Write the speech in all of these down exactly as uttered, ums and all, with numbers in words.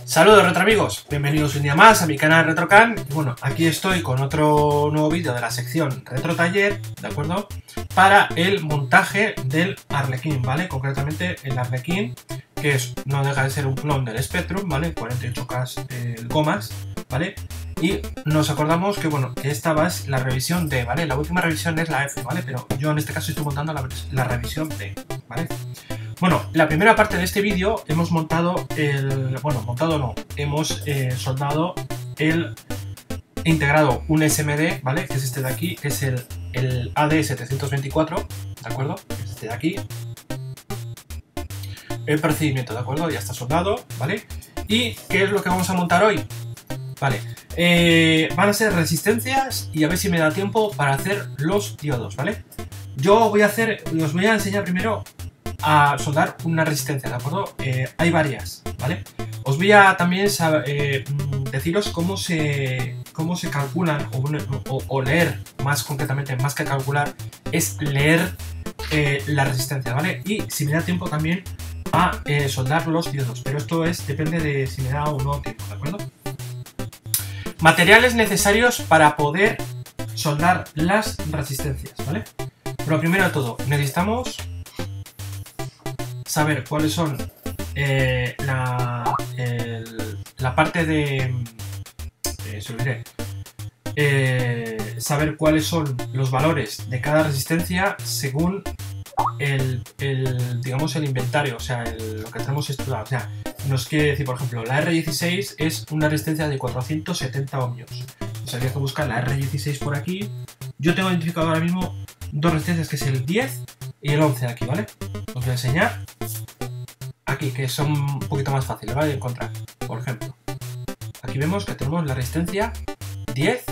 Saludos retro amigos, bienvenidos un día más a mi canal RetroCan. Y bueno, aquí estoy con otro nuevo vídeo de la sección Retro Taller, ¿de acuerdo? Para el montaje del Arlequín, ¿vale? Concretamente el Arlequín, que es, no deja de ser un clon del Spectrum, ¿vale? cuarenta y ocho K eh, gomas, ¿vale? Y nos acordamos que, bueno, que esta va es la revisión D, ¿vale? La última revisión es la F, ¿vale? Pero yo en este caso estoy montando la, la revisión D, ¿vale? Bueno, la primera parte de este vídeo hemos montado el... Bueno, montado no, hemos eh, soldado el... integrado un S M D, ¿vale? Que es este de aquí, que es el, el A D setecientos veinticuatro, ¿de acuerdo? Es este de aquí. El procedimiento, ¿de acuerdo? Ya está soldado, ¿vale? ¿Y qué es lo que vamos a montar hoy? Vale, eh, van a ser resistencias y a ver si me da tiempo para hacer los diodos, ¿vale? Yo voy a hacer, os voy a enseñar primero a soldar una resistencia, ¿de acuerdo? Eh, hay varias, ¿vale? Os voy a también saber, eh, deciros cómo se, cómo se calculan o, o, o leer, más concretamente, más que calcular, es leer eh, la resistencia, ¿vale? Y si me da tiempo también a eh, soldar los diodos, pero esto es depende de si me da o no tiempo, ¿de acuerdo? Materiales necesarios para poder soldar las resistencias, ¿vale? Pero primero de todo, necesitamos saber cuáles son eh, la, el, la parte de... Eh, se lo diré. Eh, saber cuáles son los valores de cada resistencia según el, el digamos, el inventario, o sea, el, lo que tenemos estudiado. O sea, nos quiere decir, por ejemplo, la R dieciséis es una resistencia de cuatrocientos setenta ohmios. Pues habría que buscar la R dieciséis por aquí. Yo tengo identificado ahora mismo dos resistencias, que es el diez y el once de aquí, ¿vale? Os voy a enseñar aquí, que son un poquito más fáciles, ¿vale? De encontrar. Por ejemplo, aquí vemos que tenemos la resistencia diez.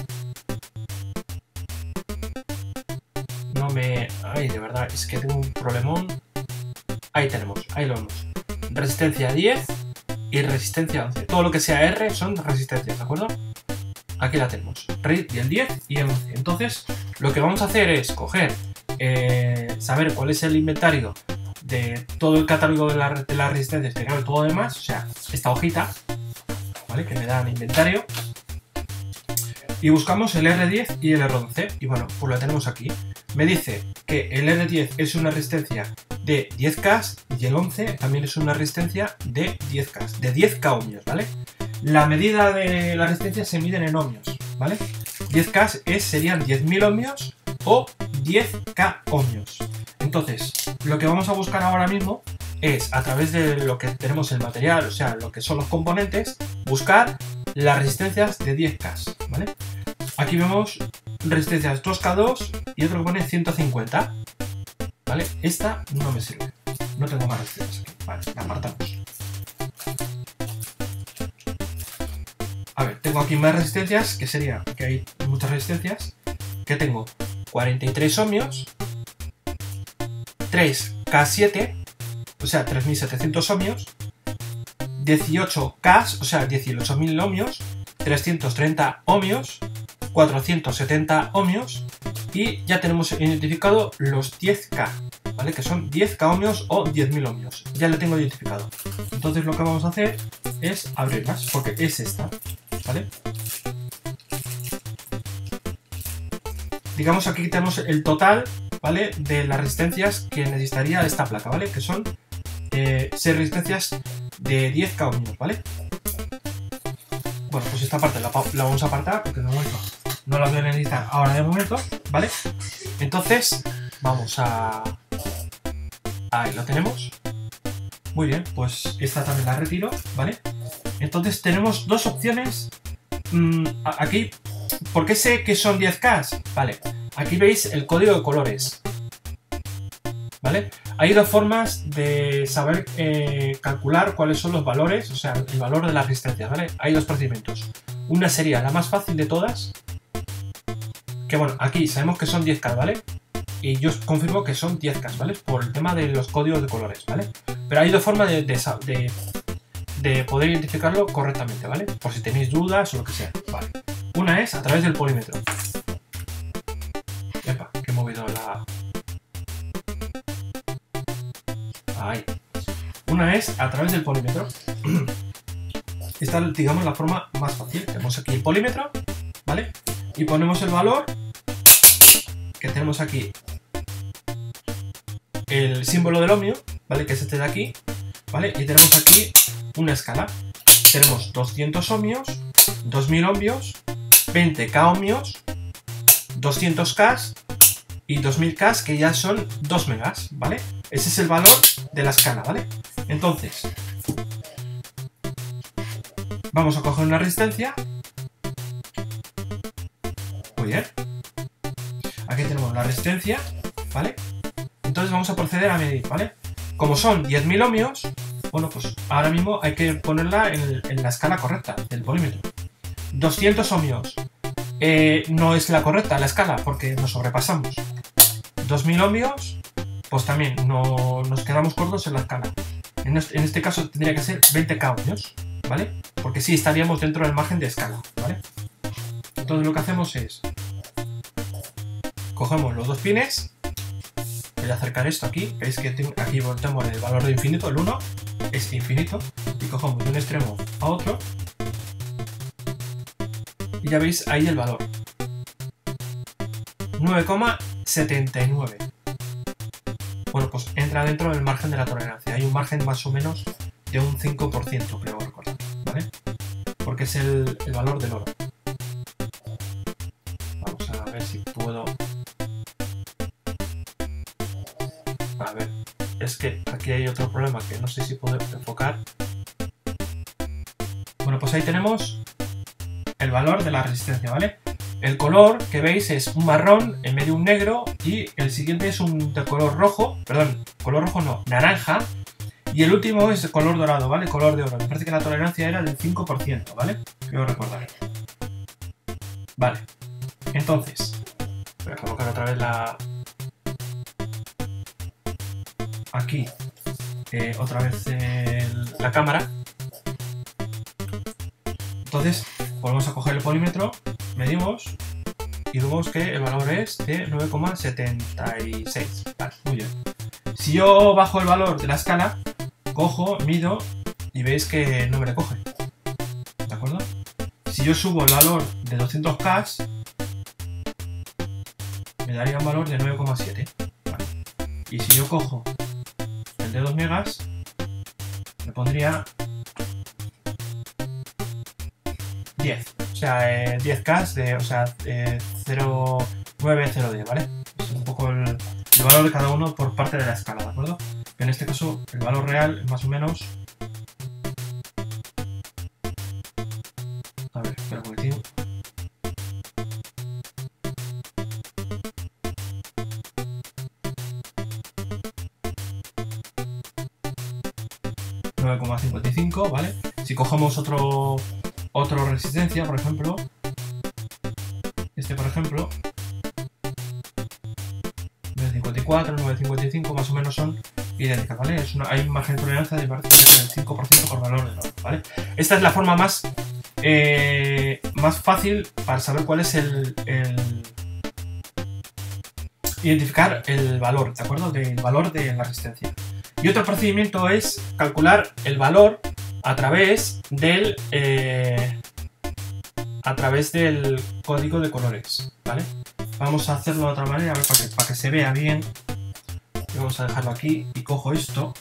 No me... Ay, de verdad, es que tengo un problemón. Ahí tenemos, ahí lo vemos. Resistencia diez y resistencia once. Todo lo que sea R son resistencias, ¿de acuerdo? Aquí la tenemos. Y el diez y el once. Entonces, lo que vamos a hacer es coger, eh, saber cuál es el inventario de todo el catálogo de, la, de las resistencias, de todo lo demás, o sea, esta hojita, ¿vale? Que me da el inventario. Y buscamos el R diez y el R once. Y bueno, pues lo tenemos aquí. Me dice que el R diez es una resistencia de diez K y el once también es una resistencia de diez K, de diez K ohmios, ¿vale? La medida de la resistencia se miden en ohmios, ¿vale? diez K es, serían diez mil ohmios o diez K ohmios. Entonces, lo que vamos a buscar ahora mismo es, a través de lo que tenemos el material, o sea, lo que son los componentes, buscar las resistencias de diez K, ¿vale? Aquí vemos resistencias dos K dos y otro que pone ciento cincuenta, ¿vale? Esta no me sirve, no tengo más resistencias aquí, vale, la apartamos. A ver, tengo aquí más resistencias, que sería, que hay muchas resistencias, que tengo cuarenta y tres ohmios, tres K siete, o sea, tres mil setecientos ohmios, dieciocho K, o sea, dieciocho mil ohmios, trescientos treinta ohmios, cuatrocientos setenta ohmios y ya tenemos identificado los diez K, ¿vale? Que son diez K ohmios o diez mil ohmios. Ya lo tengo identificado. Entonces lo que vamos a hacer es abrirlas, porque es esta, ¿vale? Digamos aquí tenemos el total, ¿vale? De las resistencias que necesitaría esta placa, ¿vale? Que son eh, seis resistencias de diez K ohmios, ¿vale? Bueno, pues esta parte la, la vamos a apartar porque de momento no la voy a necesitar ahora de momento, ¿vale? Entonces, vamos a... Ahí lo tenemos. Muy bien, pues esta también la retiro, ¿vale? Entonces tenemos dos opciones mmm, aquí. ¿Por qué sé que son diez K? Vale, aquí veis el código de colores, ¿vale? Hay dos formas de saber eh, calcular cuáles son los valores, o sea, el valor de la resistencia, ¿vale? Hay dos procedimientos. Una sería la más fácil de todas, que bueno, aquí sabemos que son diez K, ¿vale? Y yo os confirmo que son diez K, ¿vale? Por el tema de los códigos de colores, ¿vale? Pero hay dos formas de, de, de, de poder identificarlo correctamente, ¿vale? Por si tenéis dudas o lo que sea, ¿vale? Una es a través del polímetro. Epa, que he movido la... Ahí. Una es a través del polímetro. esta es, digamos, la forma más fácil. Tenemos aquí el polímetro, ¿vale? Y ponemos el valor que tenemos aquí, el símbolo del ohmio, ¿vale? Que es este de aquí, ¿vale? Y tenemos aquí una escala. Tenemos doscientos ohmios, dos mil ohmios, veinte k ohmios, doscientos k y dos mil k, que ya son dos megas, ¿vale? Ese es el valor de la escala, ¿vale? Entonces, vamos a coger una resistencia. Muy bien. Aquí tenemos la resistencia, ¿vale? Entonces vamos a proceder a medir, ¿vale? Como son diez mil ohmios, bueno, pues ahora mismo hay que ponerla en, en la escala correcta del polímetro. doscientos ohmios eh, no es la correcta la escala porque nos sobrepasamos. dos mil ohmios, pues también no, nos quedamos cortos en la escala. En este, en este caso tendría que ser veinte k ohmios, ¿vale? Porque sí estaríamos dentro del margen de escala, ¿vale? Entonces lo que hacemos es, cogemos los dos pines, voy a acercar esto aquí, veis que tengo, aquí tenemos el valor de infinito, el uno es infinito, y cogemos de un extremo a otro, y ya veis ahí el valor, nueve coma setenta y nueve. Bueno, pues entra dentro del margen de la tolerancia, hay un margen más o menos de un cinco por ciento, creo recordar, ¿vale? Porque es el, el valor del oro. Vamos a ver si puedo... A ver, es que aquí hay otro problema que no sé si puedo enfocar. Bueno, pues ahí tenemos el valor de la resistencia, ¿vale? El color que veis es un marrón en medio de un negro y el siguiente es un de color rojo, perdón, color rojo no, naranja, y el último es de color dorado, ¿vale? Color de oro. Me parece que la tolerancia era del cinco por ciento, ¿vale? Quiero recordar. Vale, entonces, voy a colocar otra vez la... Aquí, eh, otra vez el... la cámara. Entonces, volvemos a coger el polímetro, medimos y vemos que el valor es de nueve coma setenta y seis. Vale, muy bien. Si yo bajo el valor de la escala, cojo, mido y veis que no me le coge. ¿De acuerdo? Si yo subo el valor de doscientos k, me daría un valor de nueve coma siete. Vale. Y si yo cojo el de dos megas, me pondría diez. O sea, eh, diez k, de, o sea, eh, cero coma nueve cero diez, ¿vale? Es un poco el, el valor de cada uno por parte de la escala, ¿de acuerdo? En este caso, el valor real es más o menos... A ver, espera un momentito. nueve coma cincuenta y cinco, ¿vale? Si cogemos otro... Otra resistencia, por ejemplo, este por ejemplo, nueve cincuenta y cuatro, nueve cincuenta y cinco más o menos son idénticas, ¿vale? Es una, hay un margen de tolerancia de del cinco por ciento por valor de oro, ¿vale? Esta es la forma más, eh, más fácil para saber cuál es el, el... identificar el valor, ¿de acuerdo? Del valor de la resistencia. Y otro procedimiento es calcular el valor a través del eh, a través del código de colores, ¿vale? Vamos a hacerlo de otra manera, a ver, para que, para que se vea bien. Y vamos a dejarlo aquí y cojo esto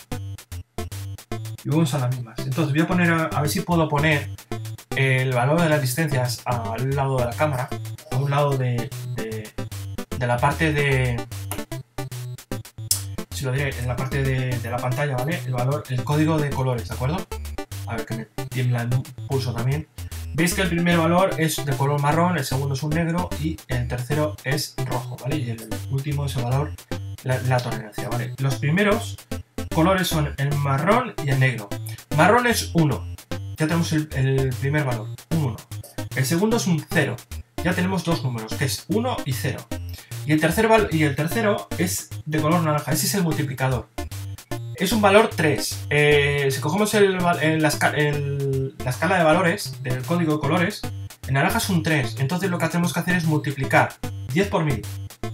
y vamos a las mismas. Entonces voy a poner a, a ver si puedo poner el valor de las resistencias al lado de la cámara, a un lado de, de, de la parte de... Si lo diré, en la parte de, de la pantalla, ¿vale? El valor, el código de colores, ¿de acuerdo? A ver que me tiembla el pulso también. Veis que el primer valor es de color marrón, el segundo es un negro y el tercero es rojo, ¿vale? Y el último es el valor, la, la tolerancia, ¿vale? Los primeros colores son el marrón y el negro. Marrón es uno, ya tenemos el, el primer valor, un uno. El segundo es un cero, ya tenemos dos números, que es uno y cero. Y el, tercer y el tercero es de color naranja, ese es el multiplicador. Es un valor tres. Eh, si cogemos el, el, la, el, la escala de valores del código de colores, en naranja es un tres. Entonces lo que tenemos que hacer es multiplicar diez por mil.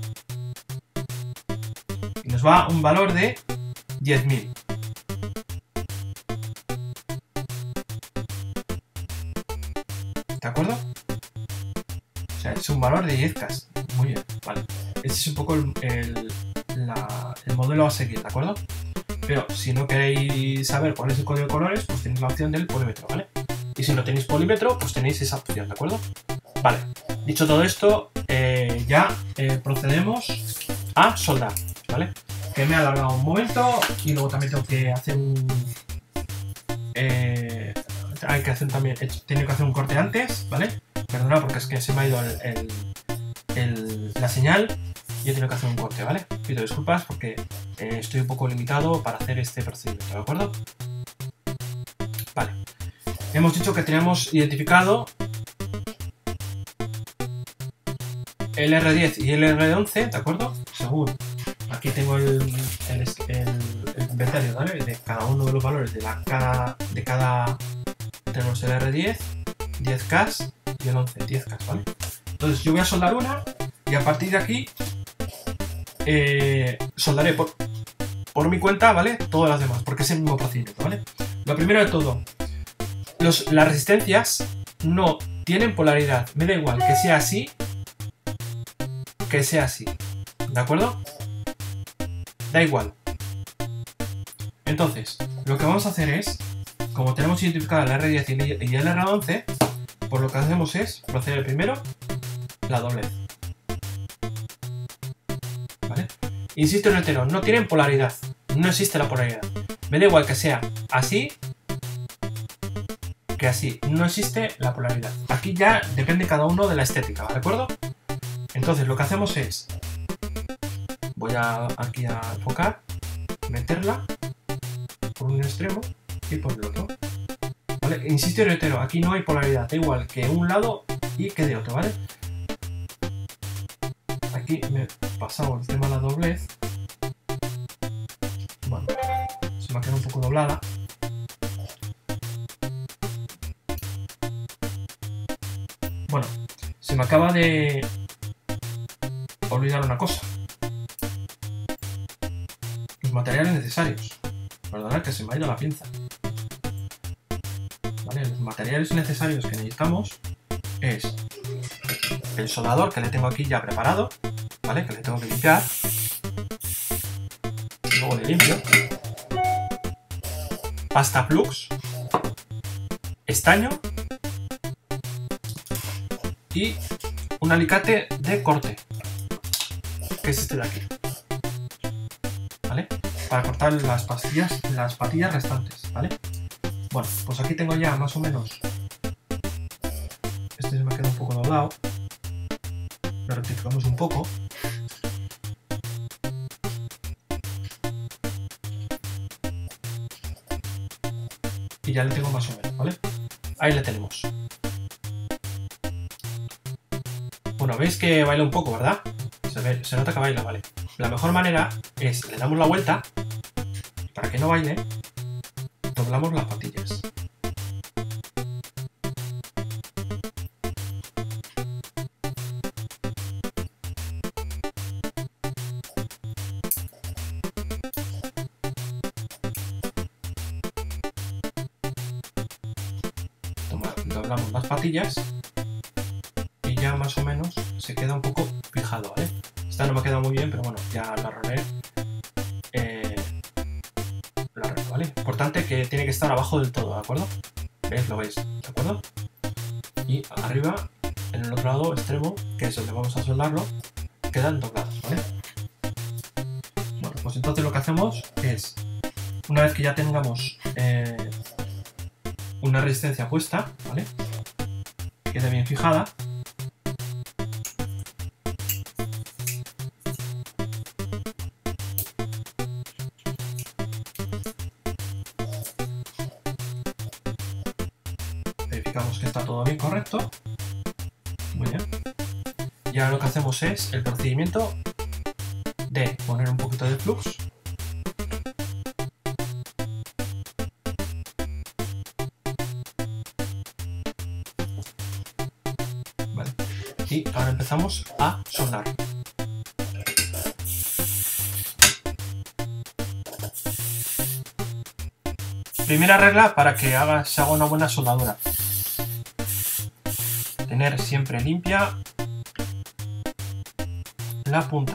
Y nos va un valor de diez mil. ¿De acuerdo? O sea, es un valor de diez K. Muy bien, vale. Este es un poco el, el, la, el modelo a seguir, ¿de acuerdo? Pero si no queréis saber cuál es el código de colores, pues tenéis la opción del polímetro, ¿vale? Y si no tenéis polímetro, pues tenéis esa opción, ¿de acuerdo? Vale, dicho todo esto, eh, ya eh, procedemos a soldar, ¿vale? Que me ha alargado un momento y luego también tengo que hacer un... Eh, hay que hacer también, he tenido que hacer un corte antes, ¿vale? Perdona porque es que se me ha ido el, el, el, la señal y he tenido que hacer un corte, ¿vale? Pido disculpas porque eh, estoy un poco limitado para hacer este procedimiento, ¿de acuerdo? Vale. Hemos dicho que tenemos identificado el R diez y el R once, ¿de acuerdo? Según aquí tengo el, el, el, el inventario, ¿vale? De cada uno de los valores de, la, cada, de cada... Tenemos el R diez, diez K y el once, diez K, ¿vale? Entonces yo voy a soldar una y a partir de aquí eh, soldaré por, por mi cuenta, ¿vale? Todas las demás, porque es el mismo procedimiento, ¿vale? Lo primero de todo, los, las resistencias no tienen polaridad. Me da igual que sea así, que sea así, ¿de acuerdo? Da igual. Entonces, lo que vamos a hacer es, como tenemos identificado el R diez y el R once, pues lo que hacemos es proceder primero la doblez. ¿Vale? Insisto en el tero, no tienen polaridad. No existe la polaridad. Me da igual que sea así que así. No existe la polaridad. Aquí ya depende cada uno de la estética, ¿de acuerdo? Entonces lo que hacemos es, voy a, aquí a enfocar, meterla por un extremo y por el otro. ¿Vale? Insisto en el tero, aquí no hay polaridad, da igual que un lado y que de otro, ¿vale? Aquí me he pasado el tema de la doblez. Bueno, se me ha quedado un poco doblada. Bueno, se me acaba de olvidar una cosa. Los materiales necesarios. Perdonad que se me ha ido la pinza. ¿Vale? Los materiales necesarios que necesitamos es el soldador que le tengo aquí ya preparado, ¿vale? Que le tengo que limpiar. Luego le limpio. Pasta flux. Estaño. Y un alicate de corte, que es este de aquí, ¿vale? Para cortar las pastillas, las patillas restantes, ¿vale? Bueno, pues aquí tengo ya más o menos. Este se me queda un poco doblado. Lo rectificamos un poco. Y ya le tengo más o menos, ¿vale? Ahí le tenemos. Bueno, veis que baila un poco, ¿verdad? Se, ve, se nota que baila, ¿vale? La mejor manera es, le damos la vuelta, para que no baile, doblamos las patillas. Toma, doblamos las patillas. Y ya más o menos se queda un poco fijado, ¿vale? Esta no me ha quedado muy bien, pero bueno, ya la arreglé. Eh, la arreglo, ¿vale? Importante que tiene que estar abajo del todo, ¿de acuerdo? ¿Veis? Lo veis, ¿de acuerdo? Y arriba, en el otro lado extremo, que es donde vamos a soldarlo, quedan doblados, ¿vale? Bueno, pues entonces lo que hacemos es, una vez que ya tengamos eh, una resistencia puesta, ¿vale? Que quede bien fijada. Verificamos que está todo bien correcto. Muy bien. Y ahora lo que hacemos es el procedimiento de poner un poquito de flux. Vale. Y ahora empezamos a soldar. Primera regla para que haga, se haga una buena soldadura. tener siempre limpia la punta.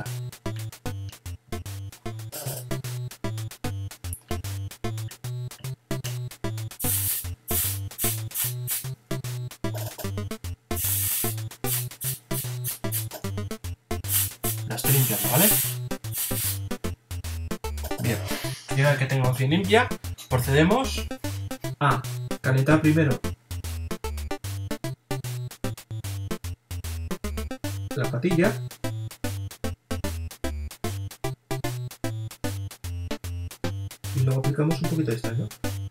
La estoy limpiando, ¿vale? Bien, y ahora que tengo bien limpia, procedemos a calentar primero la patilla. Y luego aplicamos un poquito de estaño.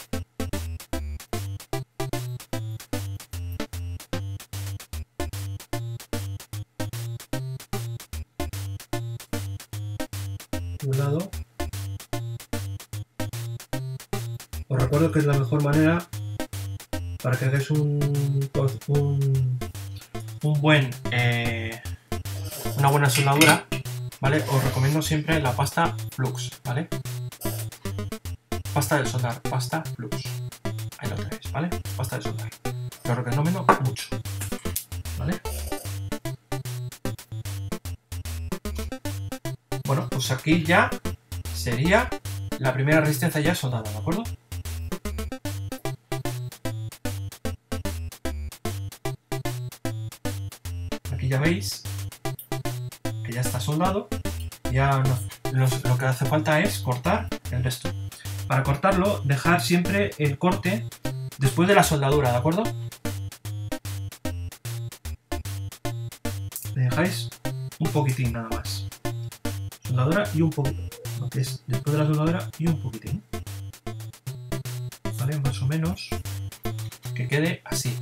De un lado. Os recuerdo que es la mejor manera para que hagáis un, un, un buen, eh, una buena soldadura, ¿vale? Os recomiendo siempre la pasta Flux, ¿vale? Pasta de soldar, pasta Flux. Ahí lo tenéis, ¿vale? Pasta de soldar. Lo recomiendo mucho, ¿vale? Bueno, pues aquí ya sería la primera resistencia ya soldada, ¿de acuerdo? Aquí ya veis que ya está soldado. Ya no, lo, lo que hace falta es cortar el resto. Para cortarlo, dejar siempre el corte después de la soldadura, ¿de acuerdo? Le dejáis un poquitín nada más. Soldadura y un poquito. Lo que es después de la soldadura y un poquitín. ¿Vale? Más o menos. Que quede así.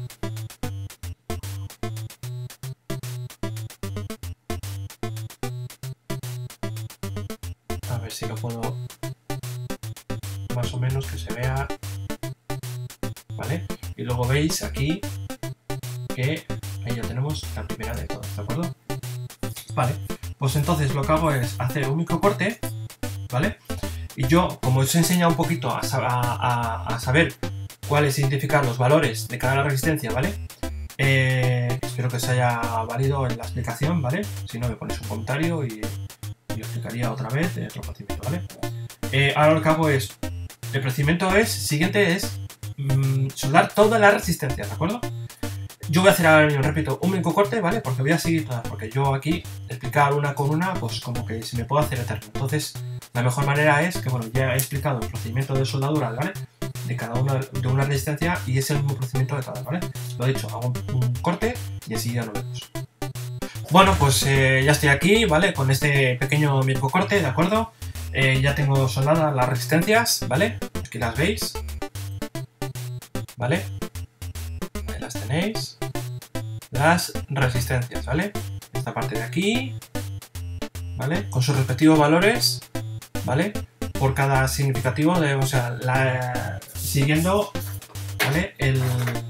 A ver si lo puedo... más o menos que se vea, ¿vale? Y luego veis aquí que ahí ya tenemos la primera de todas, ¿de acuerdo? Vale, pues entonces lo que hago es hacer un microcorte, ¿vale? Y yo, como os he enseñado un poquito a, a, a saber cuáles identificar los valores de cada resistencia, ¿vale? Eh, espero que os haya valido en la explicación, ¿vale? Si no, me ponéis un comentario y, y os explicaría otra vez el otro procedimiento, ¿vale? Eh, ahora lo que hago es el procedimiento es, siguiente es mmm, soldar todas las resistencias, ¿de acuerdo? Yo voy a hacer ahora mismo, repito, un único corte, ¿vale? Porque voy a seguir todas, porque yo aquí explicar una con una, pues como que se me puede hacer eterno. Entonces, la mejor manera es que, bueno, ya he explicado el procedimiento de soldadura, ¿vale? De cada una de una resistencia y es el mismo procedimiento de todas, ¿vale? Lo he dicho, hago un, un corte y así ya lo vemos. Bueno, pues eh, ya estoy aquí, ¿vale? Con este pequeño micro corte, ¿de acuerdo? Eh, ya tengo soldadas las resistencias, ¿vale? Aquí las veis, ¿vale? Ahí las tenéis. Las resistencias, ¿vale? Esta parte de aquí, ¿vale? Con sus respectivos valores, ¿vale? Por cada significativo, de, o sea, la, siguiendo, ¿vale? El,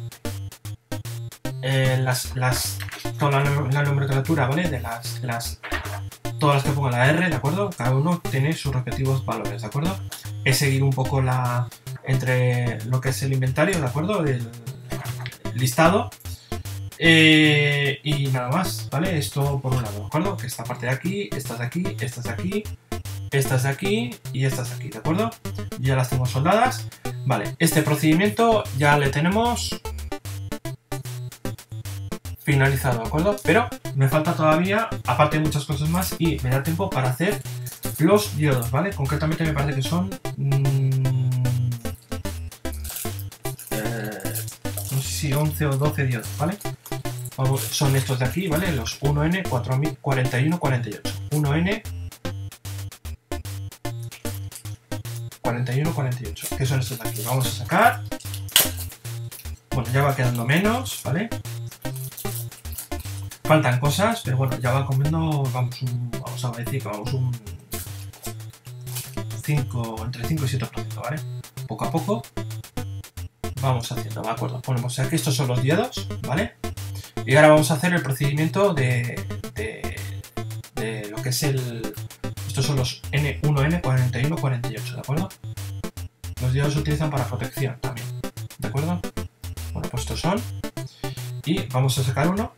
eh, las, las, toda la, la nomenclatura, ¿vale? De las, las todas las que pongo la R, ¿de acuerdo? Cada uno tiene sus respectivos valores, ¿de acuerdo? He seguido un poco la entre lo que es el inventario, ¿de acuerdo? El listado. Eh, y nada más, ¿vale? Esto por un lado, ¿de acuerdo? Que esta parte de aquí, estas de aquí, estas de aquí, estas de aquí y estas de aquí, ¿de acuerdo? Ya las tengo soldadas. Vale, este procedimiento ya le tenemos finalizado, ¿de acuerdo? Pero me falta todavía, aparte de muchas cosas más, y me da tiempo para hacer los diodos, ¿vale? Concretamente me parece que son... Mmm, eh, no sé si once o doce diodos, ¿vale? Vamos, son estos de aquí, ¿vale? Los uno N cuarenta y uno cuarenta y ocho. uno N cuarenta y uno cuarenta y ocho. ¿Qué son estos de aquí? Vamos a sacar. Bueno, ya va quedando menos, ¿vale? Faltan cosas, pero bueno, ya va comiendo, vamos, un, vamos a decir que vamos un cinco, entre cinco y siete por ciento, ¿vale? Poco a poco vamos haciendo, ¿de acuerdo? Ponemos aquí, estos son los diodos, ¿vale? Y ahora vamos a hacer el procedimiento de, de, de lo que es el... Estos son los N uno N cuarenta y uno cuarenta y ocho, ¿de acuerdo? Los diodos se utilizan para protección también, ¿de acuerdo? Bueno, pues estos son. Y vamos a sacar uno.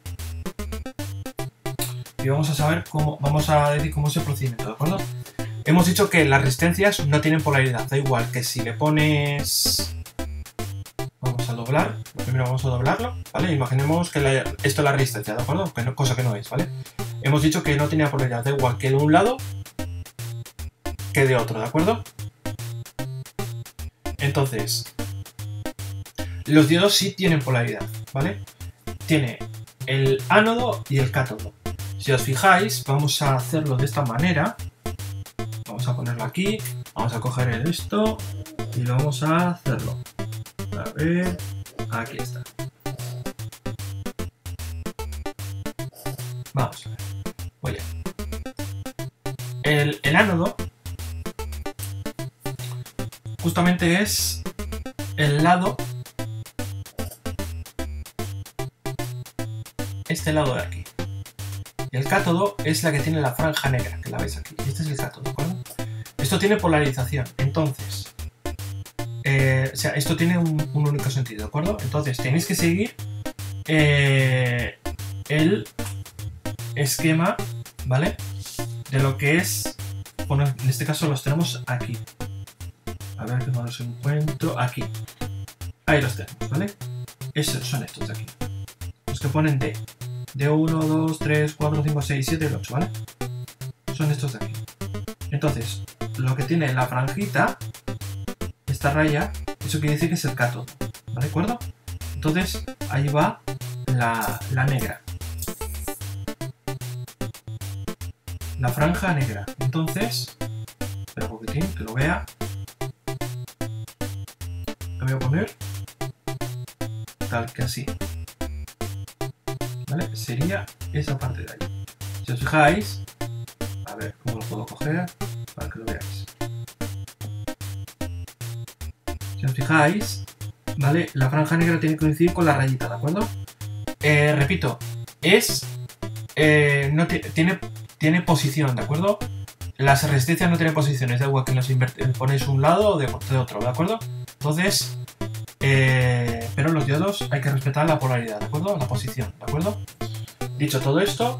Y vamos a saber cómo, vamos a decir cómo es el procedimiento, ¿de acuerdo? Hemos dicho que las resistencias no tienen polaridad, da igual que si le pones... Vamos a doblar, primero vamos a doblarlo, ¿vale? Imaginemos que la... esto es la resistencia, ¿de acuerdo? Que no, cosa que no es, ¿vale? Hemos dicho que no tiene polaridad, da igual que de un lado que de otro, ¿de acuerdo? Entonces, los diodos sí tienen polaridad, ¿vale? Tiene el ánodo y el cátodo. Si os fijáis, vamos a hacerlo de esta manera. Vamos a ponerlo aquí, vamos a coger el esto y lo vamos a hacerlo. A ver, aquí está. Vamos a ver. Oye, el, el ánodo justamente es el lado, este lado de aquí. Y el cátodo es la que tiene la franja negra, que la veis aquí. Este es el cátodo, ¿de acuerdo? Esto tiene polarización, entonces... Eh, o sea, esto tiene un, un único sentido, ¿de acuerdo? Entonces tenéis que seguir eh, el esquema, ¿vale? De lo que es... Bueno, en este caso los tenemos aquí. A ver que no los encuentro. Aquí. Ahí los tenemos, ¿vale? Esos son estos de aquí. Los que ponen D. D uno, dos, tres, cuatro, cinco, seis, siete y ocho, ¿vale? Son estos de aquí. Entonces, lo que tiene la franjita, esta raya, eso quiere decir que es el cátodo, ¿vale? ¿De acuerdo? Entonces, ahí va la, la negra. La franja negra. Entonces, espera un poquitín, que lo vea. Lo voy a poner tal que así. ¿Vale? Sería esa parte de ahí. Si os fijáis, a ver cómo lo puedo coger para que lo veáis. Si os fijáis, ¿vale? La franja negra tiene que coincidir con la rayita, ¿de acuerdo? Eh, repito, es... Eh, no tiene, tiene posición, ¿de acuerdo? Las resistencias no tienen posiciones, da igual que las ponéis un lado o de, de otro, ¿de acuerdo? Entonces... Eh, pero los diodos hay que respetar la polaridad, ¿de acuerdo? La posición, ¿de acuerdo? Dicho todo esto,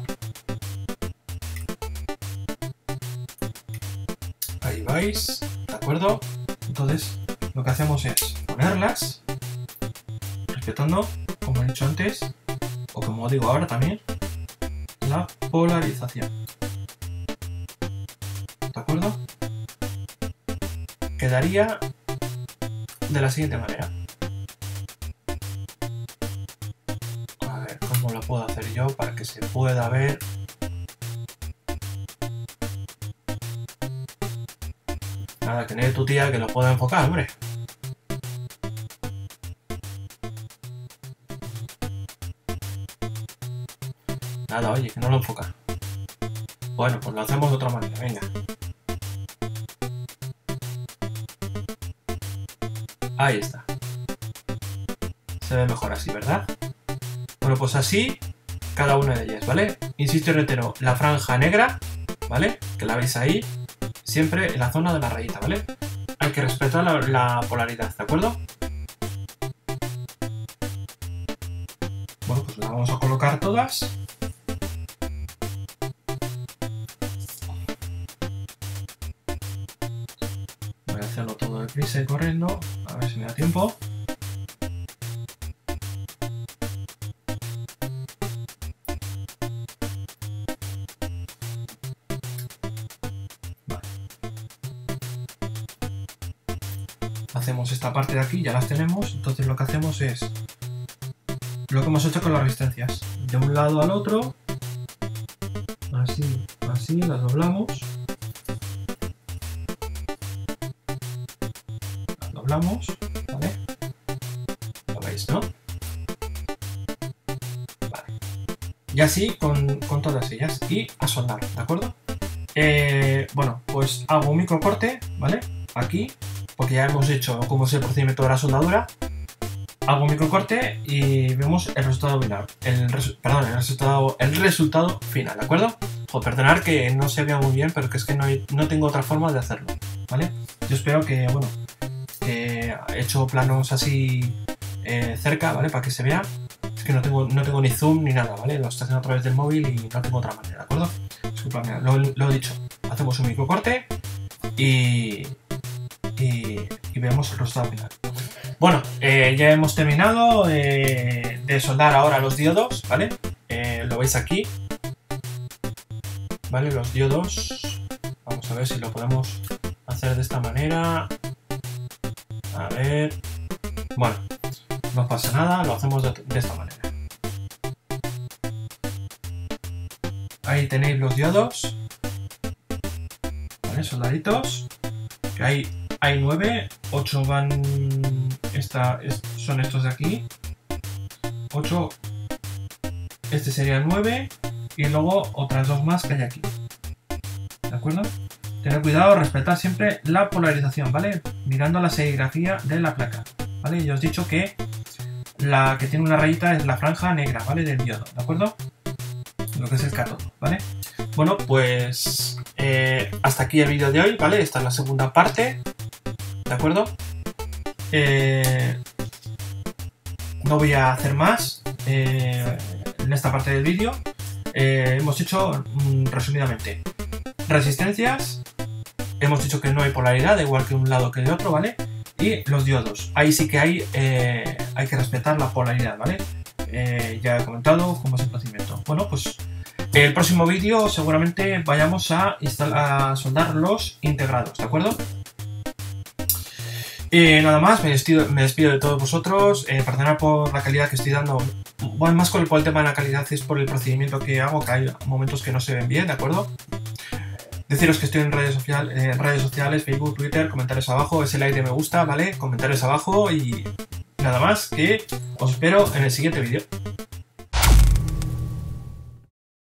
ahí vais, ¿de acuerdo? Entonces lo que hacemos es ponerlas, respetando, como he dicho antes, o como digo ahora también, la polarización, ¿de acuerdo? Quedaría de la siguiente manera. Lo puedo hacer yo para que se pueda ver. Nada, que no es tu tía que lo pueda enfocar, hombre. Nada, oye, que no lo enfoca. Bueno, pues lo hacemos de otra manera, venga. Ahí está. Se ve mejor así, ¿verdad? Bueno, pues así cada una de ellas, ¿vale? Insisto y reitero, la franja negra, ¿vale? Que la veis ahí, siempre en la zona de la rayita, ¿vale? Hay que respetar la, la polaridad, ¿de acuerdo? Bueno, pues las vamos a colocar todas. Voy a hacerlo todo deprisa y corriendo, a ver si me da tiempo. Hacemos esta parte de aquí, ya las tenemos, entonces lo que hacemos es lo que hemos hecho con las resistencias, de un lado al otro, así, así, las doblamos, las doblamos, ¿vale? Lo veis, ¿no? Vale. Y así con, con todas ellas, y a soldar, ¿de acuerdo? Eh, bueno, pues hago un microcorte, ¿vale? Aquí, porque ya hemos hecho cómo es el procedimiento de la soldadura. Hago un microcorte y vemos el resultado final. El resu perdón, el resultado, el resultado final, ¿de acuerdo? O perdonar que no se vea muy bien, pero que es que no, hay, no tengo otra forma de hacerlo, ¿vale? Yo espero que, bueno, que he hecho planos así eh, cerca, ¿vale? Para que se vea. que no tengo, no tengo ni zoom ni nada, ¿vale? Lo estoy haciendo a través del móvil y no tengo otra manera, ¿de acuerdo? Disculpadme, lo, lo he dicho. Hacemos un microcorte y, y, y vemos el resultado final. Bueno, eh, ya hemos terminado eh, de soldar ahora los diodos, ¿vale? Eh, lo veis aquí, ¿vale? Los diodos. Vamos a ver si lo podemos hacer de esta manera. A ver. Bueno, no pasa nada, lo hacemos de, de esta manera. Ahí tenéis los diodos, ¿vale? Soldaditos. Que hay, hay nueve, ocho van. Esta, es, son estos de aquí. ocho. Este sería el nueve. Y luego otras dos más que hay aquí. ¿De acuerdo? Tener cuidado, respetar siempre la polarización, ¿vale? Mirando la serigrafía de la placa, ¿vale? Ya os he dicho que la que tiene una rayita es la franja negra, ¿vale? Del diodo, ¿de acuerdo? Lo que es el cátodo, ¿vale? Bueno, pues eh, hasta aquí el vídeo de hoy, ¿vale? Esta es la segunda parte, ¿de acuerdo? Eh, no voy a hacer más eh, en esta parte del vídeo. Eh, hemos hecho, mm, resumidamente, resistencias. Hemos dicho que no hay polaridad, igual que un lado que de otro, ¿vale? Y los diodos. Ahí sí que hay, eh, hay que respetar la polaridad, ¿vale? Eh, ya he comentado cómo es el procedimiento. Bueno, pues el próximo vídeo seguramente vayamos a, instalar, a soldar los integrados, ¿de acuerdo? Eh, nada más, me despido, me despido de todos vosotros. Eh, perdonad por la calidad que estoy dando. Bueno, más con el, por el tema de la calidad es por el procedimiento que hago, que hay momentos que no se ven bien, ¿de acuerdo? Deciros que estoy en redes, social, eh, redes sociales, Facebook, Twitter, comentarios abajo, ese like de me gusta, ¿vale? Comentarios abajo y nada más, que os espero en el siguiente vídeo.